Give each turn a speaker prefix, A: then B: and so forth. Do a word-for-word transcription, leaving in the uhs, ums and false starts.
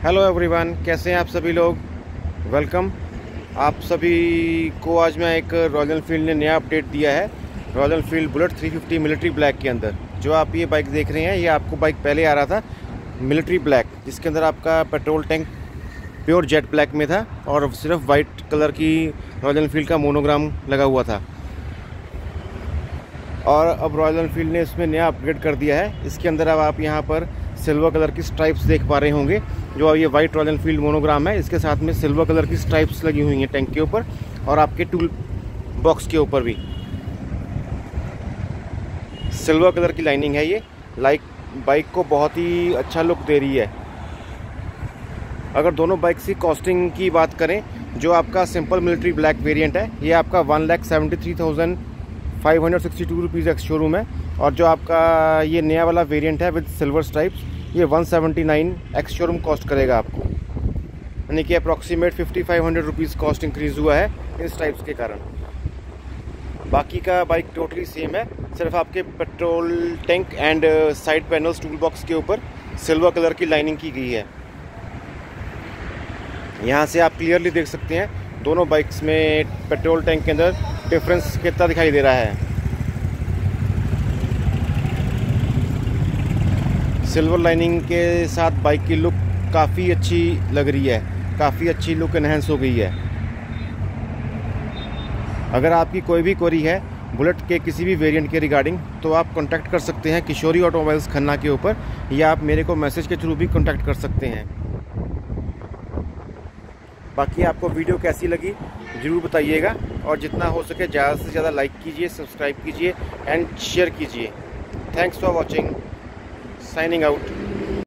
A: Hello everyone, कैसे हैं आप सभी लोग। वेलकम आप सभी को। आज मैं एक रॉयल एनफील्ड ने नया अपडेट दिया है, Royal Enfield Bullet three fifty military black के अंदर। जो आप ये बाइक देख रहे हैं, ये आपको बाइक पहले आ रहा था मिलिट्री ब्लैक, जिसके अंदर आपका petrol tank pure jet black में था और सिर्फ वाइट कलर की रॉयल एनफील्ड का मोनोग्राम लगा हुआ था। और अब रॉयल एनफील्ड ने इसमें नया अपग्रेड कर दिया है। इसके अंदर अब आप यहाँ पर सिल्वर कलर की स्ट्राइप्स देख पा रहे होंगे। जो अब ये वाइट रॉयल एनफील्ड मोनोग्राम है, इसके साथ में सिल्वर कलर की स्ट्राइप्स लगी हुई हैं टैंक के ऊपर और आपके टूल बॉक्स के ऊपर भी सिल्वर कलर की लाइनिंग है। ये लाइक बाइक को बहुत ही अच्छा लुक दे रही है। अगर दोनों बाइक की कॉस्टिंग की बात करें, जो आपका सिंपल मिलिट्री ब्लैक वेरिएंट है, ये आपका one lakh seventy three thousand five hundred sixty two rupees ex showroom है। और जो आपका ये नया वाला वेरिएंट है विद सिल्वर स्ट्राइप्स, ये one seventy nine ex showroom cost करेगा आपको, यानी कि approximate fifty five hundred rupees cost increase हुआ है इन स्ट्राइप्स के कारण। बाकी का बाइक टोटली सेम है, सिर्फ आपके petrol tank and side panels tool box के ऊपर सिल्वर कलर की लाइनिंग की गई है। यहाँ से आप क्लियरली देख सकते हैं दोनों बाइक्स में पेट्रोल टैंक के अंदर डिफरेंस कितना दिखाई दे रहा है। सिल्वर लाइनिंग के साथ बाइक की लुक काफ़ी अच्छी लग रही है, काफ़ी अच्छी लुक एनहेंस हो गई है। अगर आपकी कोई भी क्वेरी है बुलेट के किसी भी वेरिएंट के रिगार्डिंग, तो आप कांटेक्ट कर सकते हैं किशोरी ऑटोमोबाइल्स खन्ना के ऊपर, या आप मेरे को मैसेज के थ्रू भी कांटेक्ट कर सकते हैं। बाकी आपको वीडियो कैसी लगी ज़रूर बताइएगा, और जितना हो सके ज़्यादा से ज़्यादा लाइक कीजिए, सब्सक्राइब कीजिए एंड शेयर कीजिए। Thanks for watching, signing out.